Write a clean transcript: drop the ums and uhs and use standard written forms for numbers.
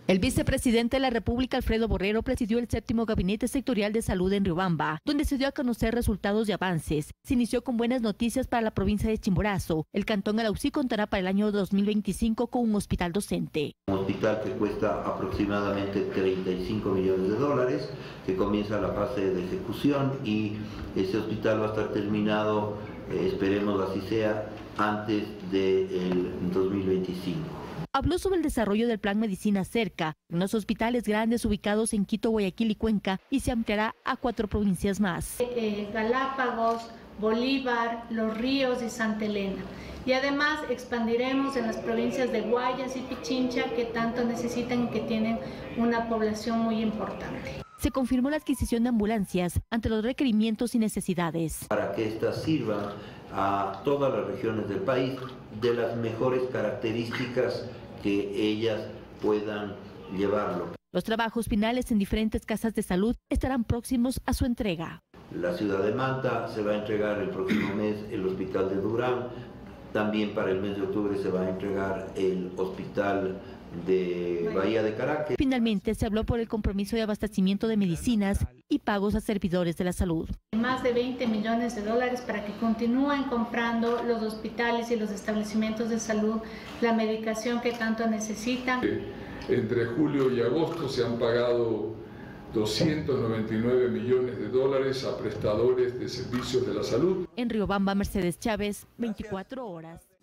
El vicepresidente de la República, Alfredo Borrero, presidió el 7º Gabinete Sectorial de Salud en Riobamba, donde se dio a conocer resultados y avances. Se inició con buenas noticias para la provincia de Chimborazo. El cantón Alausí contará para el año 2025 con un hospital docente. Un hospital que cuesta aproximadamente 35 millones de dólares, que comienza la fase de ejecución y ese hospital va a estar terminado, esperemos así sea, antes del 2025. Habló sobre el desarrollo del Plan Medicina Cerca, en los hospitales grandes ubicados en Quito, Guayaquil y Cuenca, y se ampliará a 4 provincias más. Galápagos, Bolívar, Los Ríos y Santa Elena. Y además expandiremos en las provincias de Guayas y Pichincha, que tanto necesitan y que tienen una población muy importante. Se confirmó la adquisición de ambulancias ante los requerimientos y necesidades. Para que éstas sirvan a todas las regiones del país de las mejores características que ellas puedan llevarlo. Los trabajos finales en diferentes casas de salud estarán próximos a su entrega. La ciudad de Manta se va a entregar el próximo mes el hospital de Durán. También para el mes de octubre se va a entregar el hospital de Bahía de Caracas. Finalmente se habló por el compromiso de abastecimiento de medicinas y pagos a servidores de la salud. Más de 20 millones de dólares para que continúen comprando los hospitales y los establecimientos de salud la medicación que tanto necesitan. Entre julio y agosto se han pagado 299 millones de dólares a prestadores de servicios de la salud. En Riobamba, Mercedes Chávez, 24 horas.